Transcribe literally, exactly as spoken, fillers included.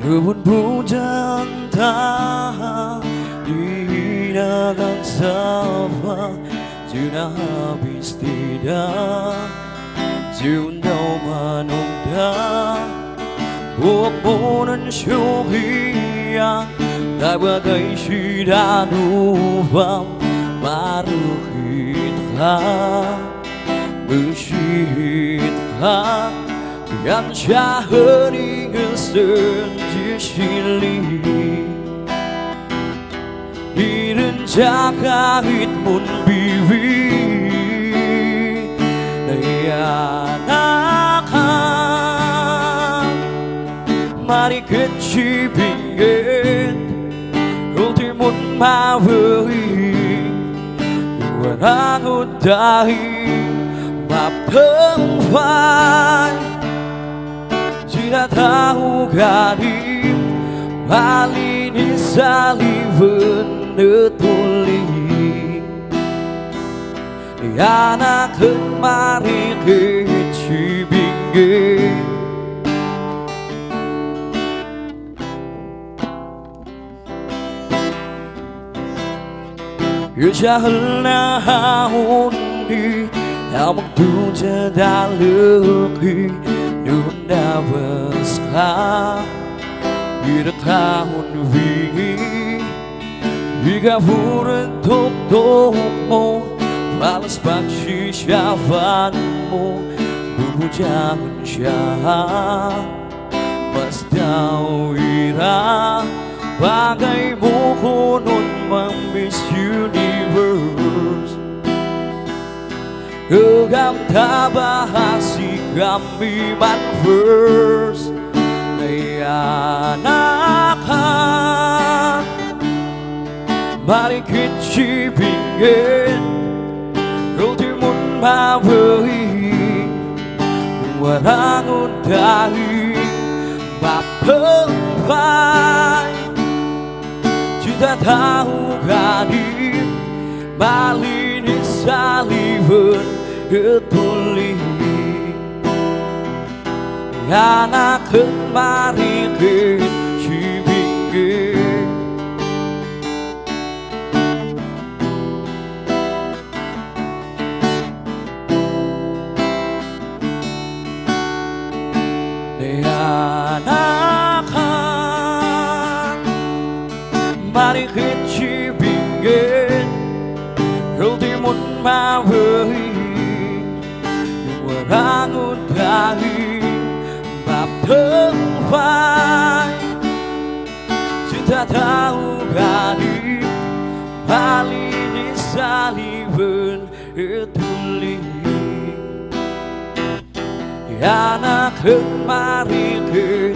kebun pujaan tak dihinakan sapa, sudah habis tidak Jundau manungda buộc buồn syuhia tak bagai sudah nuvam baru kita bersihita yang syahri kesenji sili direncaka hitmun biwi nayanakan mari kecil pingin ultimun mawui warang udahi mapengfai jika tahu gadim bali ni saliven netuli anak kemari kecil pingin Usahalah hundi yang mentuja daluki nunda besar di tahun wingi jika buren tok tokmu balas bakshi syafanmu berhujang syah pas tawira bagai mohonun Miss Universe Gegam tabahasi kami manverse Nayanakan mari kecil pingin ultimun mawui warang udahi mapengfai tak tahu gadim bali ni saliven ketuli anak kemari kecil pingin mari kecil pingin ultimun mawui warang udahi mapengfai cinta tahu gadim bali ni saliven etuli anak kemari ke